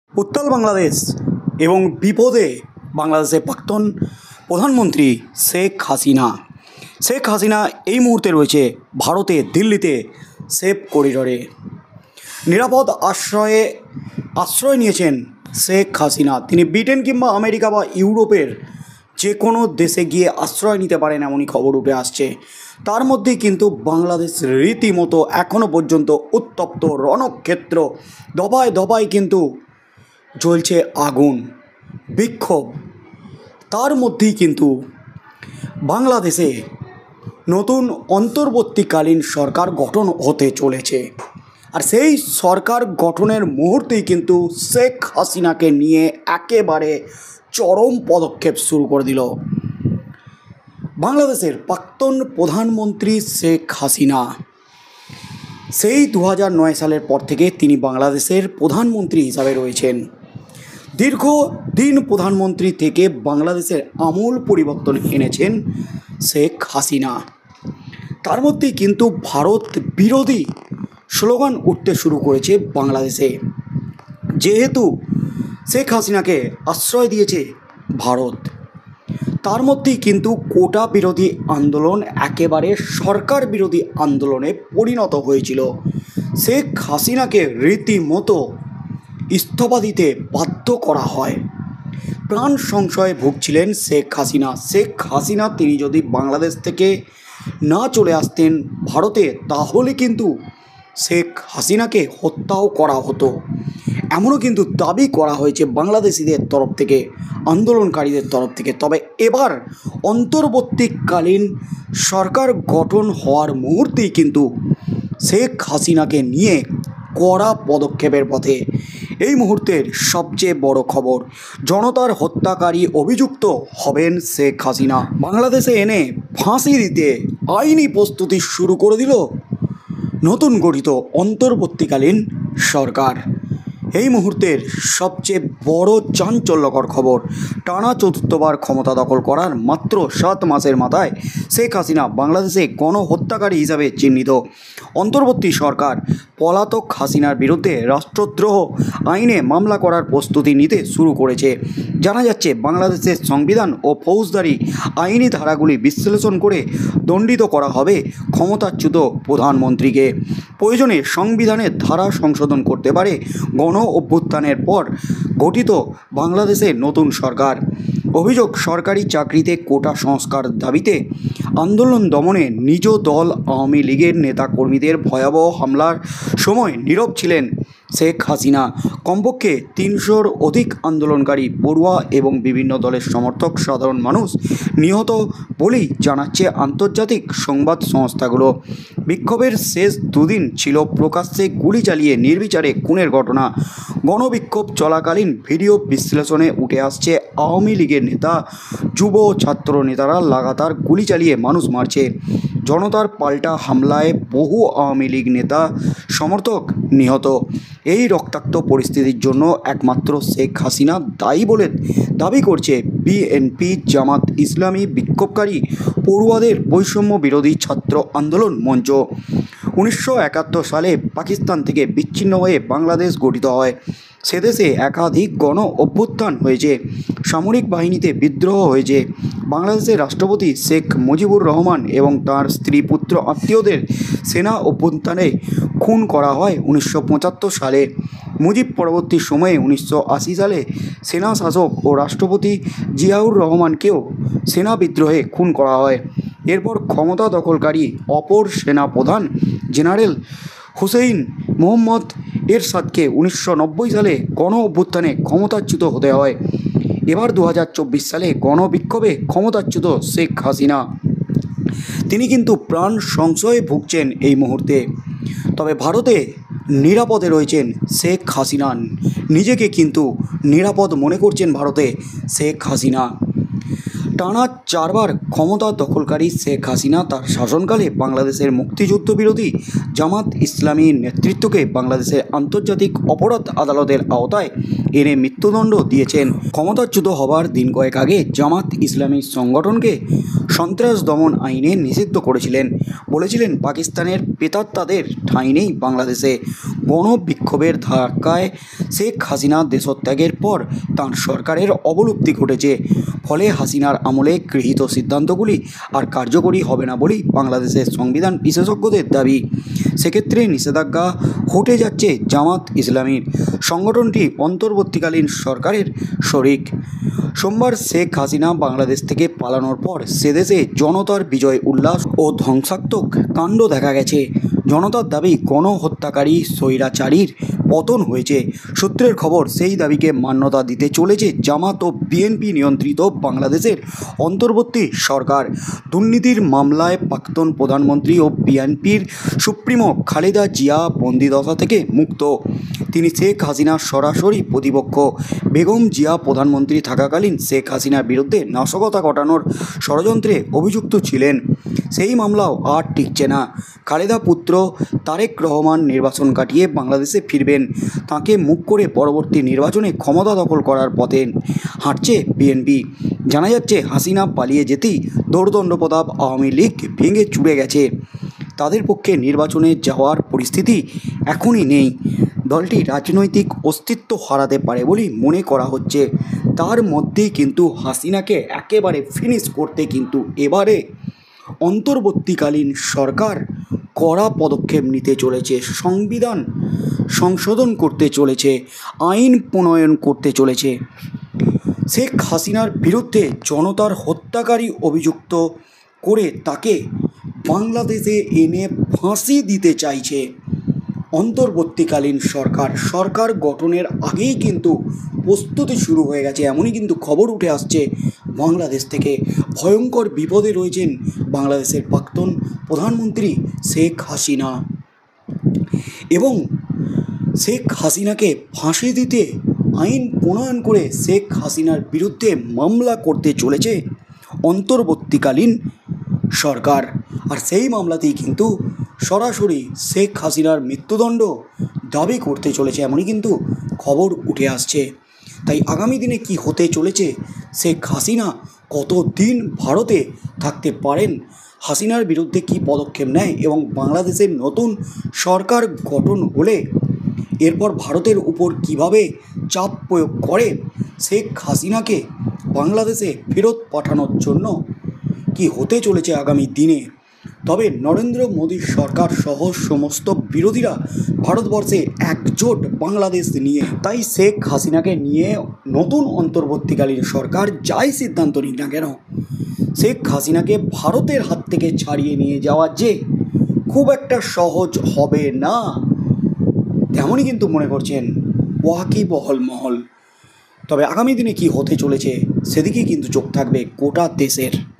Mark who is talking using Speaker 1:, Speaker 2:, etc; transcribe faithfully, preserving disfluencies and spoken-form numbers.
Speaker 1: উত্তাল বাংলাদেশ এবং বিপদে বাংলাদেশের প্রাক্তন প্রধানমন্ত্রী শেখ হাসিনা শেখ হাসিনা এই মুহূর্তে রয়েছে ভারতে দিল্লিতে সেফ করিডরে। নিরাপদ আশ্রয়ে আশ্রয় নিয়েছেন শেখ হাসিনা। তিনি ব্রিটেন কিংবা আমেরিকা বা ইউরোপের যে কোনো দেশে গিয়ে আশ্রয় নিতে পারেন এমনই খবর উঠে আসছে। তার মধ্যেই কিন্তু বাংলাদেশ রীতিমতো এখনও পর্যন্ত উত্তপ্ত রণক্ষেত্র। দফায় দফায় কিন্তু জ্বলছে আগুন, বিক্ষোভ। তার মধ্যেই কিন্তু বাংলাদেশে নতুন অন্তর্বর্তীকালীন সরকার গঠন হতে চলেছে। আর সেই সরকার গঠনের মুহূর্তেই কিন্তু শেখ হাসিনাকে নিয়ে একেবারে চরম পদক্ষেপ শুরু করে দিল বাংলাদেশের প্রাক্তন প্রধানমন্ত্রী শেখ হাসিনা। সেই দু হাজার নয় সালের পর থেকে তিনি বাংলাদেশের প্রধানমন্ত্রী হিসাবে রয়েছেন। দীর্ঘদিন প্রধানমন্ত্রী থেকে বাংলাদেশের আমূল পরিবর্তন এনেছেন শেখ হাসিনা। তার মধ্যেই কিন্তু ভারত বিরোধী স্লোগান উঠতে শুরু করেছে বাংলাদেশে। যেহেতু শেখ হাসিনাকে আশ্রয় দিয়েছে ভারত, তার মধ্যেই কিন্তু কোটা বিরোধী আন্দোলন একেবারে সরকার বিরোধী আন্দোলনে পরিণত হয়েছিল। শেখ হাসিনাকে রীতিমতো ইস্তফা দিতে বাধ্য করা হয়। প্রাণ সংশয়ে ভুগছিলেন শেখ হাসিনা। শেখ হাসিনা তিনি যদি বাংলাদেশ থেকে না চলে আসতেন ভারতে, তাহলে কিন্তু শেখ হাসিনাকে হত্যাও করা হতো, এমনও কিন্তু দাবি করা হয়েছে বাংলাদেশিদের তরফ থেকে, আন্দোলনকারীদের তরফ থেকে। তবে এবার অন্তর্বর্তীকালীন সরকার গঠন হওয়ার মুহূর্তেই কিন্তু শেখ হাসিনাকে নিয়ে কড়া পদক্ষেপের পথে। এই মুহূর্তের সবচেয়ে বড় খবর, জনতার হত্যাকারী অভিযুক্ত হবেন শেখ হাসিনা। বাংলাদেশে এনে ফাঁসি দিতে আইনি প্রস্তুতি শুরু করে দিল নতুন গঠিত অন্তর্বর্তীকালীন সরকার। এই মুহূর্তের সবচেয়ে বড় চাঞ্চল্যকর খবর, টানা চতুর্থবার ক্ষমতা দখল করার মাত্র সাত মাসের মাথায় শেখ হাসিনা বাংলাদেশে গণহত্যাকারী হিসাবে চিহ্নিত। অন্তর্বর্তী সরকার পলাতক হাসিনার বিরুদ্ধে রাষ্ট্রদ্রোহ আইনে মামলা করার প্রস্তুতি নিতে শুরু করেছে। জানা যাচ্ছে বাংলাদেশের সংবিধান ও ফৌজদারি আইনি ধারাগুলি বিশ্লেষণ করে দণ্ডিত করা হবে ক্ষমতাচ্যুত প্রধানমন্ত্রীকে। প্রয়োজনে সংবিধানের ধারা সংশোধন করতে পারে গণ অভ্যুত্থানের পর গঠিত বাংলাদেশের নতুন সরকার। অভিযোগ, সরকারি চাকরিতে কোটা সংস্কার দাবিতে আন্দোলন দমনে নিজ দল আওয়ামী লীগের নেতাকর্মীদের ভয়াবহ হামলার সময় নীরব ছিলেন শেখ হাসিনা। কমপক্ষে তিনশোর অধিক আন্দোলনকারী, পড়ুয়া এবং বিভিন্ন দলের সমর্থক সাধারণ মানুষ নিহত বলেই জানাচ্ছে আন্তর্জাতিক সংবাদ সংস্থাগুলো। বিক্ষোভের শেষ দুদিন ছিল প্রকাশ্যে গুলি চালিয়ে নির্বিচারে খুনের ঘটনা। গণবিক্ষোভ চলাকালীন ভিডিও বিশ্লেষণে উঠে আসছে আওয়ামী লীগের নেতা, যুব ছাত্র নেতারা লাগাতার গুলি চালিয়ে মানুষ মারছে। জনতার পাল্টা হামলায় বহু আওয়ামী লীগ নেতা সমর্থক নিহত। এই রক্তাক্ত পরিস্থিতির জন্য একমাত্র শেখ হাসিনা দায়ী বলে দাবি করছে বিএনপি, জামাত ইসলামী, বিক্ষোভকারী পড়ুয়াদের বৈষম্য বিরোধী ছাত্র আন্দোলন মঞ্চ। উনিশশো একাত্তর সালে পাকিস্তান থেকে বিচ্ছিন্ন হয়ে বাংলাদেশ গঠিত হয়। সেদেশে একাধিক গণ অভ্যুত্থান হয়েছে, সামরিক বাহিনীতে বিদ্রোহ হয়েছে। বাংলাদেশের রাষ্ট্রপতি শেখ মুজিবুর রহমান এবং তাঁর স্ত্রী পুত্র আত্মীয়দের সেনা অভ্যুত্থানে খুন করা হয় উনিশশো পঁচাত্তর সালে। মুজিব পরবর্তী সময়ে উনিশশো আশি সালে সেনা শাসক ও রাষ্ট্রপতি জিয়াউর রহমানকেও সেনা বিদ্রোহে খুন করা হয়। এরপর ক্ষমতা দখলকারী অপর সেনা প্রধান জেনারেল হুসেইন মোহাম্মদ এরশাদকে উনিশশো নব্বই সালে গণ অভ্যুত্থানে ক্ষমতাচ্যুত হতে হয়। এবার দু হাজার চব্বিশ সালে গণবিক্ষোভে ক্ষমতাচ্যুত শেখ হাসিনা। তিনি কিন্তু প্রাণ সংশয়ে ভুগছেন এই মুহূর্তে। তবে ভারতে নিরাপদে রয়েছেন শেখ হাসিনা। নিজেকে কিন্তু নিরাপদ মনে করছেন ভারতে শেখ হাসিনা। টানা চারবার ক্ষমতা দখলকারী শেখ হাসিনা তার শাসনকালে বাংলাদেশের মুক্তিযুদ্ধ বিরোধী জামাত ইসলামীর নেতৃত্বকে বাংলাদেশের আন্তর্জাতিক অপরাধ আদালতের আওতায় এনে মৃত্যুদণ্ড দিয়েছেন। ক্ষমতাচ্যুত হবার দিন কয়েক আগে জামাত ইসলামী সংগঠনকে সন্ত্রাস দমন আইনে নিষিদ্ধ করেছিলেন। বলেছিলেন পাকিস্তানের প্রেতাত্মাদের ঠাঁই নেই বাংলাদেশে। গণবিক্ষোভের ধাক্কায় শেখ হাসিনা দেশত্যাগের পর তাঁর সরকারের অবলুপ্তি ঘটেছে। ফলে হাসিনার আমলে গৃহীত সিদ্ধান্তগুলি আর কার্যকরী হবে না বলেই বাংলাদেশের সংবিধান বিশেষজ্ঞদের দাবি। সেক্ষেত্রে নিষেধাজ্ঞা হটে যাচ্ছে জামাত ইসলামীর। সংগঠনটি অন্তর্বর্তীকালীন সরকারের শরিক। সোমবার শেখ হাসিনা বাংলাদেশ থেকে পালানোর পর সেদেশে জনতার বিজয় উল্লাস ও ধ্বংসাত্মক কাণ্ড দেখা গেছে। জনতার দাবি, গণহত্যাকারী স্বৈরাচারীর পতন হয়েছে। সূত্রের খবর, সেই দাবিকে মান্যতা দিতে চলেছে জামাত ও বিএনপি নিয়ন্ত্রিত বাংলাদেশের অন্তর্বর্তী সরকার। দুর্নীতির মামলায় প্রাক্তন প্রধানমন্ত্রী ও বিএনপির সুপ্রিমো খালেদা জিয়া বন্দিদশা থেকে মুক্ত। তিনি শেখ হাসিনার সরাসরি প্রতিপক্ষ। বেগম জিয়া প্রধানমন্ত্রী থাকাকালীন শেখ হাসিনার বিরুদ্ধে নাশকতা ঘটানোর ষড়যন্ত্রে অভিযুক্ত ছিলেন। সেই মামলাও আর টিকছে না। খালেদা পুত্র তারেক রহমান নির্বাচন কাটিয়ে বাংলাদেশে ফিরবেন। তাকে মুখ করে পরবর্তী নির্বাচনে ক্ষমতা দখল করার পথে হাঁটছে বিএনপি। জানা যাচ্ছে, হাসিনা পালিয়ে যেতেই দৌর্দণ্ড প্রতাপ আওয়ামী লীগ ভেঙে চুরে গেছে। তাদের পক্ষে নির্বাচনে যাওয়ার পরিস্থিতি এখনই নেই। দলটি রাজনৈতিক অস্তিত্ব হারাতে পারে বলেই মনে করা হচ্ছে। তার মধ্যেই কিন্তু হাসিনাকে একেবারে ফিনিশ করতে কিন্তু এবারে অন্তর্বর্তীকালীন সরকার কড়া পদক্ষেপ নিতে চলেছে। সংবিধান সংশোধন করতে চলেছে, আইন প্রণয়ন করতে চলেছে। শেখ হাসিনার বিরুদ্ধে জনতার হত্যাকারী অভিযুক্ত করে তাকে বাংলাদেশে এনে ফাঁসি দিতে চাইছে অন্তর্বর্তীকালীন সরকার। সরকার গঠনের আগেই কিন্তু প্রস্তুতি শুরু হয়ে গেছে, এমনই কিন্তু খবর উঠে আসছে বাংলাদেশ থেকে। ভয়ঙ্কর বিপদে রয়েছেন বাংলাদেশের প্রাক্তন প্রধানমন্ত্রী শেখ হাসিনা, এবং শেখ হাসিনাকে ফাঁসি দিতে আইন প্রণয়ন করে শেখ হাসিনার বিরুদ্ধে মামলা করতে চলেছে অন্তর্বর্তীকালীন সরকার। আর সেই মামলাতেই কিন্তু সরাসরি শেখ হাসিনার মৃত্যুদণ্ড দাবি করতে চলেছে, এমনই কিন্তু খবর উঠে আসছে। তাই আগামী দিনে কি হতে চলেছে, শেখ হাসিনা কতদিন ভারতে থাকতে পারেন, হাসিনার বিরুদ্ধে কি পদক্ষেপ নেয়, এবং বাংলাদেশের নতুন সরকার গঠন হলে এরপর ভারতের উপর কিভাবে চাপ প্রয়োগ করে শেখ হাসিনাকে বাংলাদেশে ফেরত পাঠানোর জন্য, কি হতে চলেছে আগামী দিনে। তবে নরেন্দ্র মোদী সরকার সহ সমস্ত বিরোধীরা ভারতবর্ষে একজোট বাংলাদেশ নিয়ে। তাই শেখ হাসিনাকে নিয়ে নতুন অন্তর্বর্তীকালীন সরকার যাই সিদ্ধান্ত নিক না কেন, শেখ হাসিনাকে ভারতের হাত থেকে ছাড়িয়ে নিয়ে যাওয়া যে খুব একটা সহজ হবে না, তেমনই কিন্তু মনে করছেন ওয়াকিবহল মহল। তবে আগামী দিনে কি হতে চলেছে সেদিকেই কিন্তু চোখ থাকবে গোটা দেশের।